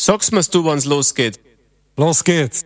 Sag's mir's du, wann's losgeht. Los geht's.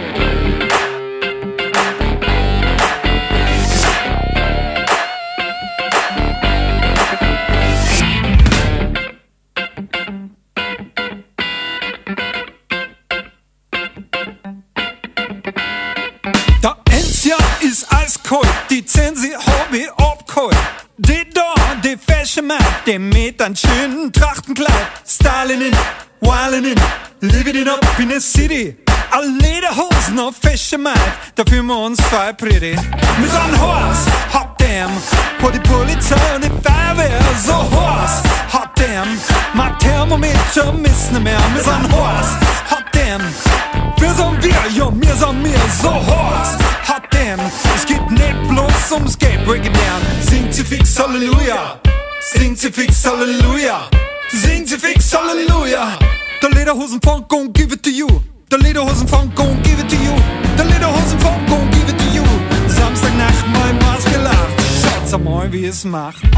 Da Enzja ist eiskalt, die Zensi hab ich abgeholt. Die da, die fesche Maid, die mit einem schönen Trachtenkleid. Styling in, wilding in, living it up in the city. A Lederhosen auf fesche Maid, da fühlen wir uns voll pretty. Wir sind Horse, hot damn, wo die Polizei und die Feuerwehr so Horse, hot damn. Mein Thermometer misst nicht mehr, wir sind Horse, hot damn. Wir sind wir, ja, wir sind wir, so Horse, hot damn. Es geht nicht bloß ums Geld, break it down. Singt sie fix, Halleluja, singt sie fix, Halleluja, singt sie fix, Halleluja. The Lederhosen Funk gon' give it to you. The Lederhosen Funk gon' give it to you. The Lederhosen Funk gon' give it to you. Samstagnacht mein Maß gelacht. Schaut's einmal, wie es macht. Oh.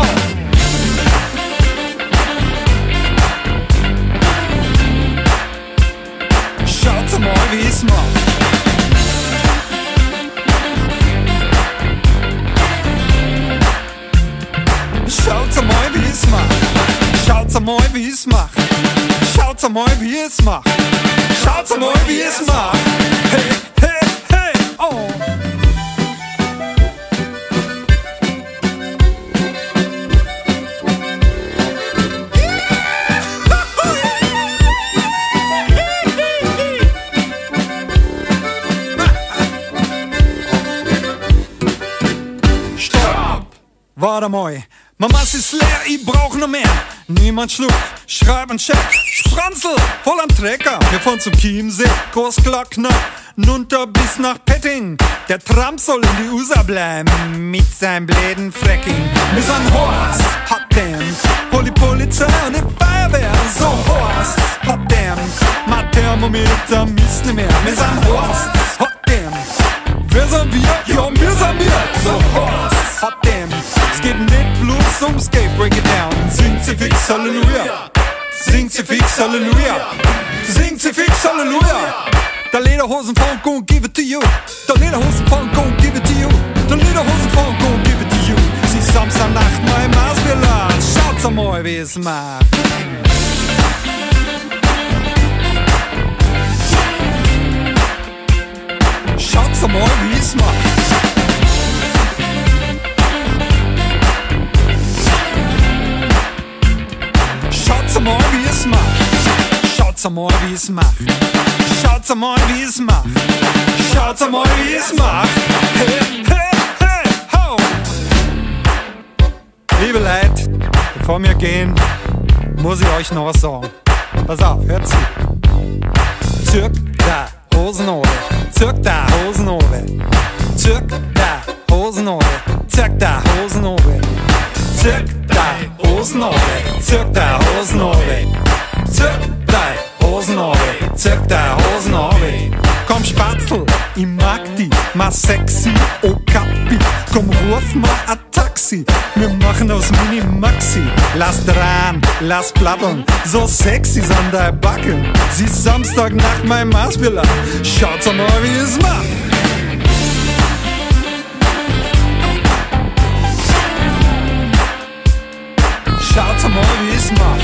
Schaut's einmal, wie es macht. Schaut's einmal, wie es macht. Schaut's einmal, wie es macht. Schaut's einmal, wie es macht. Schaut's einmal, wie es macht. Hey, hey, hey, oh. Stopp! Warte mal. Mamas ist leer, ich brauch noch mehr. Niemand schluckt, schreib einen Check. Franzl, hol einen Trecker. Wir fahren zum Chiemsee, Großglockner, nunter bis nach Petting. Der Trump soll in die USA bleiben, mit seinem bläden Fracking. Wir sind Horse, hot damn. Hol die Polizei und die Feuerwehr, so Horse, hot damn. Mein Thermometer misst nicht mehr. Wir sind Horse, hot damn. Wer sind wir? Ja, wir sind wir, so Horse, hot damn. Es geht nicht bloß ums Geld, break it down. Singt sie fix, Halleluja. Singt sie fix, Halleluja. Singt sie fix, Halleluja. Der Lederhosen Funk gon' give it to you. Der Lederhosen Funk gon' give it to you. Der Lederhosen Funk gon' give it to you. Sie ist Samstagnacht mein Maßbillard. Schaut's einmal, wie es macht. Schaut's einmal, wie es macht. Schaut's einmal, wie es macht. Schaut's einmal, wie es macht. Schaut's einmal, wie es macht. Schaut's einmal, wie es macht. Hey, hey, hey, ho! Liebe Leute, bevor wir gehen, muss ich euch noch was sagen. Pass auf, hört zu. Zirk da Hosen Obe. Zirk da Hosen Obe. Zirk da Hosen Obe. Zirk da Hosen Obe. Zirk da Hosn Obe, zirk da Hosn Obe, zirk da Hosn Obe, zirk da Hosn Obe. Komm Spatzel, ich mag die, ma sexy, oh Kapi. Komm ruf ma a Taxi, wir machen aus Mini Maxi. Lass dran, lass plappeln, so sexy sind deine Backen. Sie ist Samstagnacht mein Maßbiller, schaut's einmal wie es macht. Schaut's einmal, wie es macht.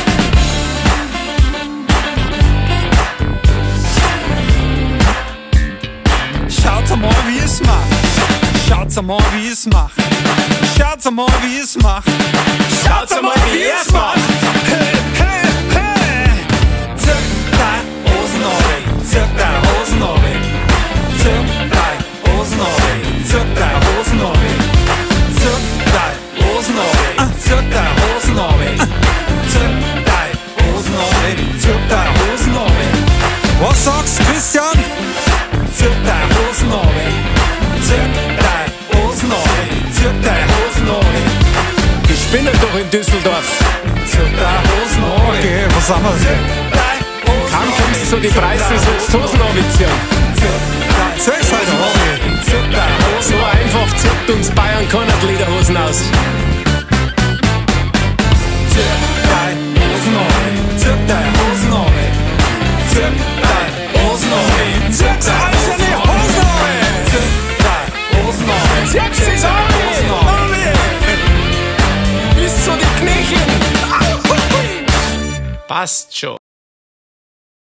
Schaut's einmal, wie es macht. Schaut's einmal, wie es macht. Schaut's einmal, wie es macht. Schaut's einmal, wie es macht. Hey, hey, hey. Zirk da Hosn Obe, zirk da Hosn Obe, zirk da Hosn Obe, zirk da Hosn Obe, zirk da Hosn Obe, zirk da Hosn Obe, zirk da Hosn Obe, zirk da Hosn Obe. Was sagst Christian? Zirk da Hosn Obe, zirk da Hosn Obe, zirk da Hosn Obe. Ich bin doch in Düsseldorf. Zirk da Hosn Obe. Okay, was haben wir denn? Kaum kommst du zu die Preise, sollst du Hosen anziehen. Sechs halt auch. So einfach zirkt uns Bayern keine Lederhosen aus. Zirk da Hosn Obe, zirk da Hosn Obe. Passt schon.